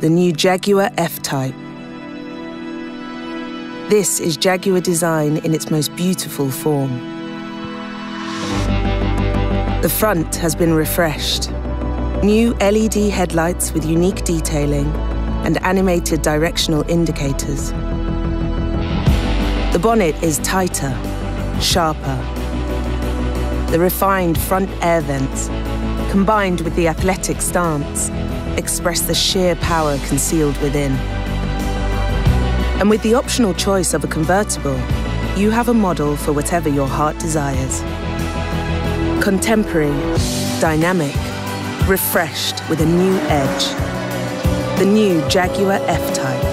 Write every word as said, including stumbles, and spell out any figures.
the new Jaguar F-Type. This is Jaguar design in its most beautiful form. The front has been refreshed. New L E D headlights with unique detailing and animated directional indicators. The bonnet is tighter, sharper. The refined front air vents, combined with the athletic stance, express the sheer power concealed within. And with the optional choice of a convertible, you have a model for whatever your heart desires. Contemporary, dynamic, refreshed with a new edge. The new Jaguar F-Type.